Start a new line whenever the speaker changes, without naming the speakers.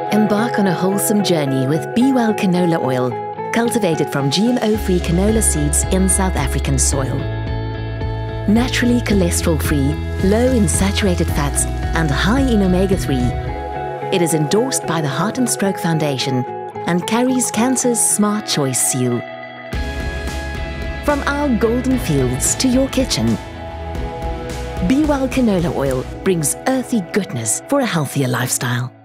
Embark on a wholesome journey with B-well Canola Oil, cultivated from GMO-free canola seeds in South African soil. Naturally cholesterol-free, low in saturated fats and high in omega-3. It is endorsed by the Heart and Stroke Foundation and carries Cancer's Smart Choice seal. From our golden fields to your kitchen, B-well Canola Oil brings earthy goodness for a healthier lifestyle.